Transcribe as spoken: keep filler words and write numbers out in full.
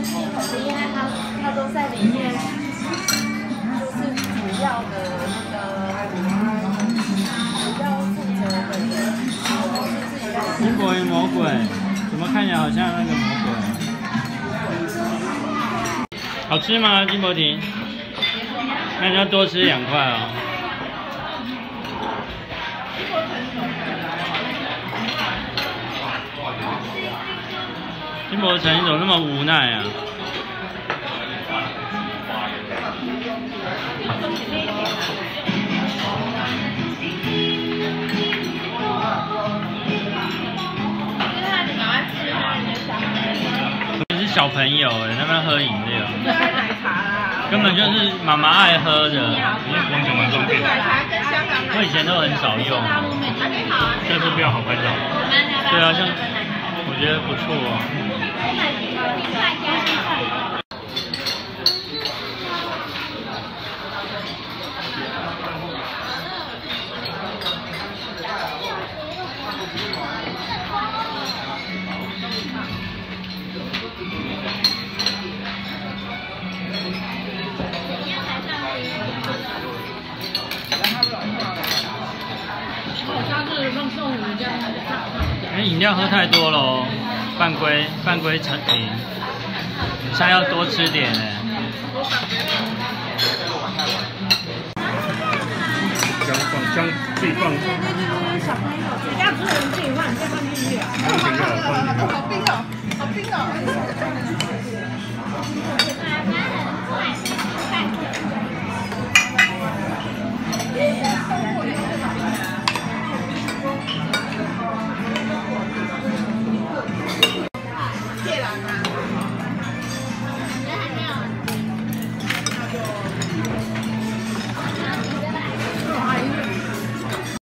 很厉害，他他都在里面，就是主要的那个主要负责的人， 金箔鱼魔鬼，怎么看起来好像那个魔鬼？好吃吗，金箔婷？那你要多吃两块哦。金箔城你怎么那么无奈啊？你是小朋友哎，那边喝饮料， 奶茶啦， 根本就是妈妈爱喝的。 因为光讲蛮方便的。 奶茶跟香港我以前都很少用， 这是比较好拍照。 对啊，像我觉得不错哦。哎，饮料喝太多了哦，犯规犯规成停，现在要多吃点哎。 姜放姜自己放。 对对对对，小朋友只要吃人自己放，你再放进去啊。 放进去，放进去。 好冰哦，好冰哦。